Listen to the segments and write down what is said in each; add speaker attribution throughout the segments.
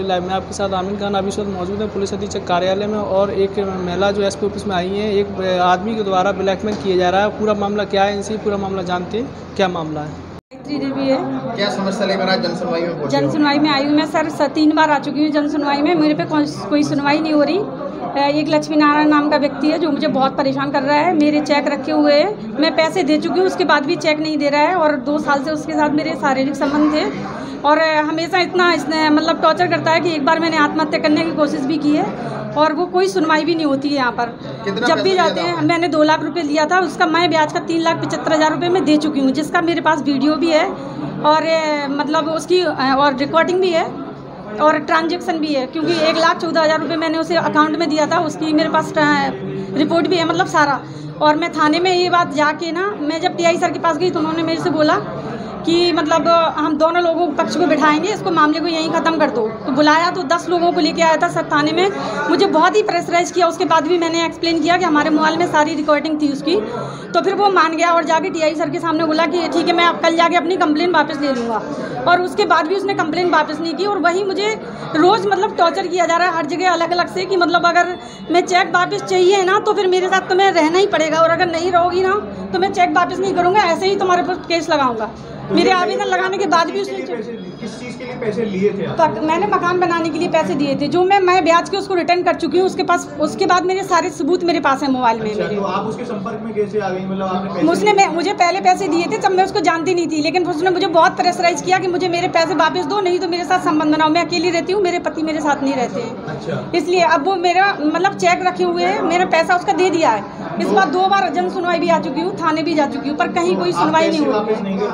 Speaker 1: Live में आपके साथ आमिर खान अभी इस वक्त मौजूद है पुलिस अधीक्षक कार्यालय में। और एक महिला जो एसपी ऑफिस में आई है, एक आदमी के द्वारा ब्लैकमेल किया जा रहा है। पूरा मामला क्या है, इनसे पूरा मामला जानते हैं, क्या मामला है।
Speaker 2: देवी है।
Speaker 3: क्या समस्या लेकर आज जनसुनवाई में पहुंचे?
Speaker 2: जनसुनवाई में आई हूँ मैं सर, 3 बार आ चुकी हूँ जनसुनवाई में। मेरे पे कोई सुनवाई नहीं हो रही। एक लक्ष्मी नारायण नाम का व्यक्ति है जो मुझे बहुत परेशान कर रहा है। मेरे चेक रखे हुए हैं, मैं पैसे दे चुकी हूँ, उसके बाद भी चेक नहीं दे रहा है। और 2 साल से उसके साथ मेरे शारीरिक संबंध थे और हमेशा इतना इसने मतलब टॉर्चर करता है कि एक बार मैंने आत्महत्या करने की कोशिश भी की है और वो कोई सुनवाई भी नहीं होती है यहाँ पर। जब भी जाते हैं, मैंने 2 लाख रुपए लिया था, उसका मैं ब्याज का 3,75,000 रुपये मैं दे चुकी हूँ, जिसका मेरे पास वीडियो भी है और मतलब उसकी और रिकॉर्डिंग भी है और ट्रांजैक्शन भी है, क्योंकि 1,14,000 रुपये मैंने उसे अकाउंट में दिया था, उसकी मेरे पास रिपोर्ट भी है, मतलब सारा। और मैं थाने में ये बात जाके ना, मैं जब टीआई सर के पास गई तो उन्होंने मेरे से बोला कि मतलब हम दोनों लोगों पक्ष को बिठाएंगे, इसको मामले को यहीं ख़त्म कर दो। तो बुलाया तो 10 लोगों को लेके आया था सर थाने में। मुझे बहुत ही प्रेशराइज किया, उसके बाद भी मैंने एक्सप्लेन किया कि हमारे मोबाइल में सारी रिकॉर्डिंग थी उसकी। तो फिर वो मान गया और जाके टीआई सर के सामने बोला कि ठीक है, मैं कल जाके अपनी कंप्लेन वापस ले लूँगा। और उसके बाद भी उसने कंप्लेन वापस नहीं की और वही मुझे रोज़ मतलब टॉर्चर किया जा रहा है हर जगह अलग अलग से, कि मतलब अगर मैं चेक वापस चाहिए ना तो फिर मेरे साथ तुम्हें रहना ही पड़ेगा, और अगर नहीं रहोगी ना तो मैं चेक वापस नहीं करूँगा, ऐसे ही तुम्हारे पर केस लगाऊंगा। मेरे आवेदन लगाने के बाद भी उसने
Speaker 3: किस चीज़ के लिए पैसे लिए थे आप?
Speaker 2: मैंने मकान बनाने के लिए पैसे दिए थे, जो मैं ब्याज के उसको रिटर्न कर चुकी हूँ उसके पास। उसके बाद मेरे सारे सबूत मेरे पास है मोबाइल में।
Speaker 3: अच्छा, तो आप उसके संपर्क में कैसे आ गई? मतलब आपने
Speaker 2: उसने मुझे पहले पैसे दिए थे जब मैं उसको जानती नहीं थी, लेकिन उसने मुझे बहुत प्रेशराइज किया कि मुझे मेरे पैसे वापस दो, नहीं तो मेरे साथ संबंध बनाओ। मैं अकेली रहती हूँ, मेरे पति मेरे साथ नहीं रहते हैं।
Speaker 3: अच्छा।
Speaker 2: इसलिए अब वो मेरा मतलब चेक रखे हुए हैं, मेरा पैसा उसका दे दिया है। इस बार 2 बार जन सुनवाई भी आ चुकी हूँ, थाने भी जा चुकी हूँ, पर कहीं कोई सुनवाई नहीं हुई।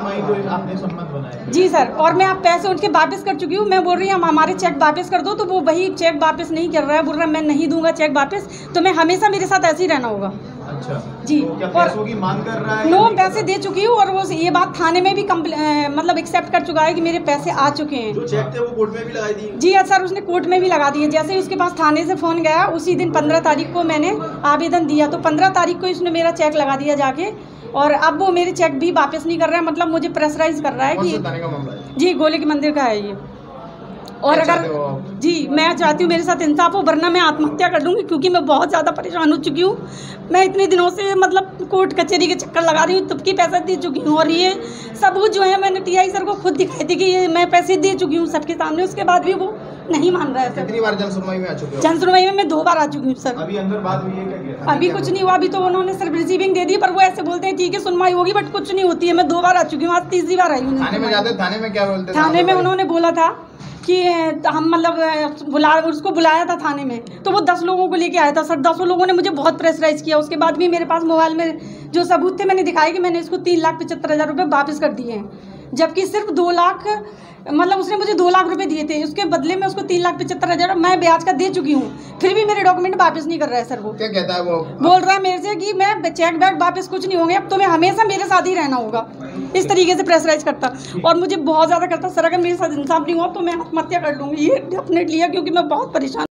Speaker 2: जी सर, और मैं आप पैसे उनके वापस कर चुकी हूँ। मैं बोल रही हूँ हमारे चेक वापस कर दो, तो वो वही चेक वापस नहीं कर रहा है, बोल रहा है मैं नहीं दूंगा चेक वापस, तो मैं हमेशा मेरे साथ ऐसे ही रहना होगा।
Speaker 3: अच्छा
Speaker 2: जी,
Speaker 3: तो क्या पैसों की मांग कर रहा है?
Speaker 2: नो, पैसे दे चुकी हूँ और वो ये बात थाने में भी मतलब एक्सेप्ट कर चुका है कि मेरे पैसे आ चुके हैं।
Speaker 3: जो चेक थे वो कोर्ट में भी लगा दिए?
Speaker 2: जी हाँ सर, उसने कोर्ट में भी लगा दिए। जैसे ही उसके पास थाने से फ़ोन गया, उसी दिन 15 तारीख को मैंने आवेदन दिया, तो 15 तारीख को उसने मेरा चेक लगा दिया जाके, और अब वो मेरे चेक भी वापस नहीं कर रहा है। मतलब मुझे प्रेशराइज कर रहा है कि जी गोले के मंदिर का है ये। और अगर जी मैं चाहती हूँ मेरे साथ इंसाफ हो, वरना मैं आत्महत्या कर लूँगी, क्योंकि मैं बहुत ज़्यादा परेशान हो चुकी हूँ। मैं इतने दिनों से मतलब कोर्ट कचहरी के चक्कर लगा रही हूँ, तब की पैसा दे चुकी हूँ, और ये सबूत जो है मैंने टीआई सर को खुद दिखाई थी कि ये मैं पैसे दे चुकी हूँ सबके सामने। उसके बाद भी वो नहीं मान रहा है सर।
Speaker 3: कितनी बार जनसुनवाई में आ चुके हो?
Speaker 2: जनसुनवाई में मैं 2 बार आ चुकी हूँ सर।
Speaker 3: अभी अंदर बात हुई है क्या?
Speaker 2: अभी कुछ नहीं हुआ, अभी तो उन्होंने सिर्फ रिसीविंग दे दी, पर वो ऐसे बोलते हैं ठीक है सुनवाई होगी, बट कुछ नहीं होती है। मैं 2 बार आ चुकी हूँ, आज 3री बार आई हूँ।
Speaker 3: थाने में जाते, थाने में क्या बोलते?
Speaker 2: थाने में उन्होंने बोला था कि हम मतलब उसको बुलाया था थाने में, तो वो 10 लोगों को लेके आया था सर। 10 लोगों ने मुझे बहुत प्रेशराइज किया। उसके बाद भी मेरे पास मोबाइल में जो सबूत थे मैंने दिखाया कि मैंने इसको 3,75,000 रुपये वापस कर दिए हैं, जबकि सिर्फ 2 लाख मतलब उसने मुझे 2 लाख रुपए दिए थे, उसके बदले में उसको 3,75,000 मैं ब्याज का दे चुकी हूँ, फिर भी मेरे डॉक्यूमेंट वापस नहीं कर रहा है सर। वो
Speaker 3: क्या कहता है? वो
Speaker 2: बोल रहा है मेरे से कि मैं चेक बैग वापस कुछ नहीं होंगे, अब तो मैं हमेशा मेरे साथ ही रहना होगा। इस तरीके से प्रेशराइज करता और मुझे बहुत ज़्यादा करता। सर अगर मेरे साथ इंसाफ नहीं हुआ तो मैं आत्महत्या कर लूँगी, ये डेफिनेटली है, क्योंकि मैं बहुत परेशान